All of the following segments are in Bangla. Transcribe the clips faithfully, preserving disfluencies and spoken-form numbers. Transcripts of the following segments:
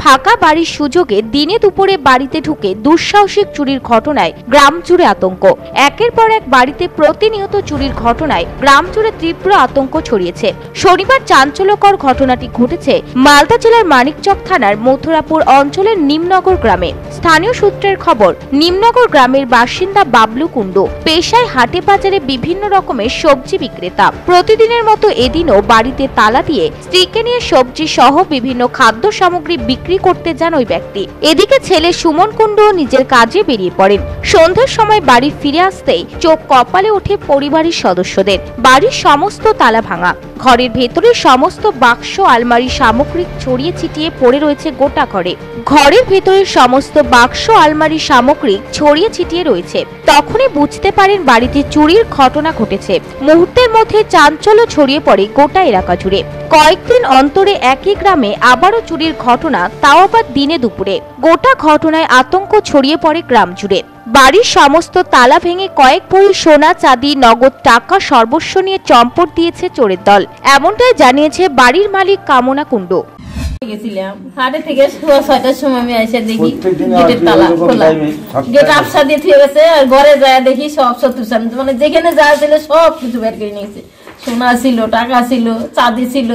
ফাঁকা বাড়ির সুযোগে দিনে দুপুরে বাড়িতে ঢুকে দুঃসাহসিক চুরির ঘটনায় গ্রাম জুড়ে আতঙ্ক। একের পর এক বাড়িতে প্রতিনিয়ত চুরির ঘটনায় গ্রাম জুড়ে তীব্র আতঙ্ক ছড়িয়েছে। শনিবার চাঞ্চল্যকর ঘটনাটি ঘটেছে মালদা জেলার মানিকচক থানার মথুরাপুর অঞ্চলের নিমনগর গ্রামে। স্থানীয় সূত্রের খবর, নিমনগর গ্রামের বাসিন্দা বাবলু কুণ্ডু পেশায় হাটে বাজারে বিভিন্ন রকমের সবজি বিক্রেতা। প্রতিদিনের মতো এদিনও বাড়িতে তালা দিয়ে স্ত্রীকে নিয়ে সবজি সহ বিভিন্ন খাদ্য সামগ্রী বিক্রি করতে যান ওই ব্যক্তি। এদিকে ছেলে সুমন কুণ্ডু নিজের কাজে বেরিয়ে পড়েন। সন্ধ্যার সময় বাড়ি ফিরে আসতেই চোখ কপালে ওঠে পরিবারের সদস্যদের। বাড়ির সমস্ত তালা ভাঙা, ঘরের ভেতরে সমস্ত বাক্স আলমারি সামগ্রী ছড়িয়ে ছিটিয়ে পড়ে রয়েছে গোটা ঘরে। ঘরের ভেতরে সমস্ত বাক্স আলমারি সামগ্রী ছড়িয়ে ছিটিয়ে রয়েছে। তখনই বুঝতে পারেন বাড়িতে চুরির ঘটনা ঘটেছে। মুহূর্তের মধ্যে চাঞ্চল্য ছড়িয়ে পড়ে গোটা এলাকা জুড়ে। কয়েকদিন অন্তরে একই গ্রামে আবারও চুরির ঘটনা, তাও আবার দিনে দুপুরে। গোটা ঘটনায় আতঙ্ক ছড়িয়ে পড়ে গ্রাম জুড়ে। বাড়ির সমস্ত তালা ভেঙে কয়েক ভরি সোনা, চাঁদি, নগদ টাকা সর্বস্ব নিয়ে চম্পট দিয়েছে চোরের দল। এমনটাই জানিয়েছে বাড়ির মালিক কামনা কুণ্ডু। গেছিলাম হাটে থেকে ছয়টার সময় আমি এসে দেখি গেটের তালা খোলা, গেট আপসা দিয়ে থুয়ে গেছে। আর ঘরে যায় দেখি সব শত্রু মানে যেখানে যা ছিল সব কিছু বের করে নিয়েছে। সোনা ছিল, টাকা ছিল, চাঁদি ছিল,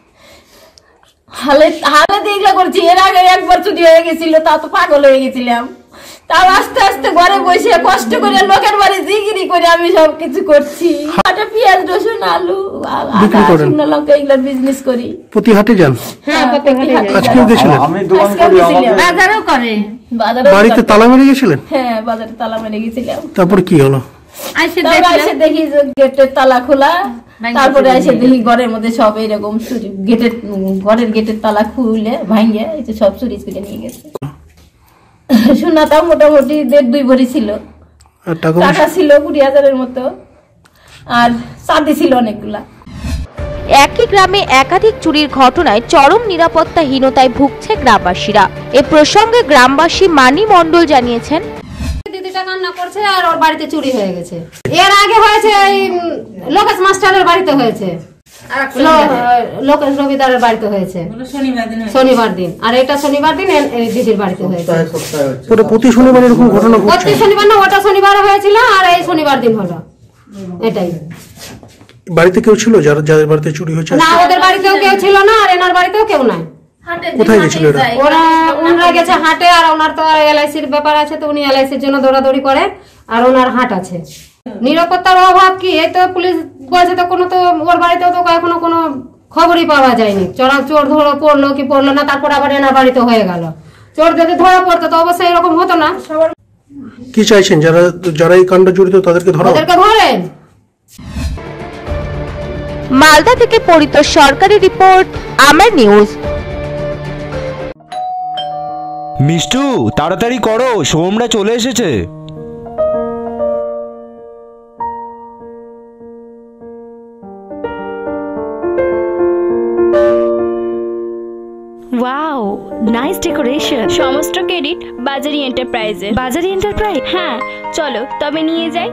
হালে হালে দিয়ে করছি। এর আগে একবার চুরি হয়ে গেছিল, তা তো পাগল হয়ে গেছিলাম। তাও আস্তে আস্তে ঘরে বসে কষ্ট করে লোকের বাড়ি জিগিরি করে আমি সবকিছু করছি। হাটে পেঁয়াজ, রসুন, আলু, আদা, শুকনো লঙ্কা এগুলোর বিজনেস করি। প্রতি হাটে যান? হ্যাঁ, প্রতি হাটে। আজকেও গেছিলেন? আমি দোকান করি, বাজারও করে। বাড়িতে তালা মেরে গেছিলেন? হ্যাঁ, বাজারে তালা মেরে গেছিলাম। তারপর কি হলো? এসে দেখি গেটের তালা খোলা। তারপরে এসে দেখি ঘরের মধ্যে সব এরকম চুরি, গেটের ঘরের গেটের তালা খুলে ভাঙে সব চুরি করে নিয়ে গেছে। সোনাটা মোটামুটি দেড় দুই ভরি ছিল, টাকা ছিল কুড়ি হাজারের মতো, আর চাঁদি ছিল অনেকগুলা। একই গ্রামে একাধিক চুরির ঘটনায় চরম নিরাপত্তাহীনতায় ভুগছে গ্রামবাসীরা। এ প্রসঙ্গে গ্রামবাসী মানি মণ্ডল জানিয়েছেন, দিদিটা কান্না করছে আর ওর বাড়িতে চুরি হয়ে গেছে। এর আগে হয়েছে এই লোকেশ মাস্টারের বাড়িতে হয়েছে, লোকেশ রবিদারের বাড়িতে হয়েছে শনিবার দিন, আর এটা শনিবার দিন দিদির বাড়িতে হয়েছে। প্রতি শনিবার এরকম ঘটনা ঘটছে? প্রতি শনিবার না, ওটা শনিবার হয়েছিল আর এই শনিবার দিন হলো। এটাই। বাড়িতে কেউ ছিল যারা যাদের বাড়িতে চুরি হয়েছে? না, ওদের বাড়িতেও কেউ ছিল না, আর এনার বাড়িতেও কেউ নাই। কোথায় গেছিল ওরা? ওনারা গেছে হাটে, আর ওনার তো এলআইসির ব্যাপার আছে, তো উনি এলআইসির জন্য দৌড়াদৌড়ি করে, আর ওনার হাট আছে। নিরাপত্তার অভাব কি, এই তো পুলিশ বলছে তো কোনো, তো ওর বাড়িতেও তো এখনো কোনো খবরই পাওয়া যায়নি। চোরা চোর ধরা পড়লো কি পড়লো না, তারপর আবার এনার বাড়িতে হয়ে গেল। চোর যদি ধরা পড়তো তো অবশ্যই এরকম হতো না। কি চাইছেন যারা যারা এই কাণ্ড জড়িত তাদেরকে ধরা? তাদেরকে ধরেন। মালদা থেকে পরিতোষ সরকারি রিপোর্ট, আমার নিউজ। মিষ্টু, তাড়াতাড়ি করো, সোমরা চলে এসেছে। Wow, nice decoration. সমস্ত ক্রেডিট বাজারি এন্টারপ্রাইজের। বাজারি এন্টারপ্রাইজ? হ্যাঁ, চলো তবে নিয়ে যাই।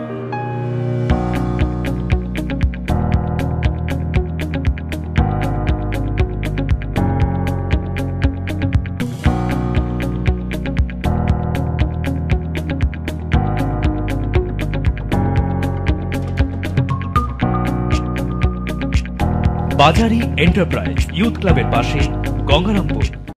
বাজারি এন্টারপ্রাইজ ইউথ ক্লাবের পাশে, গঙ্গারামপুর।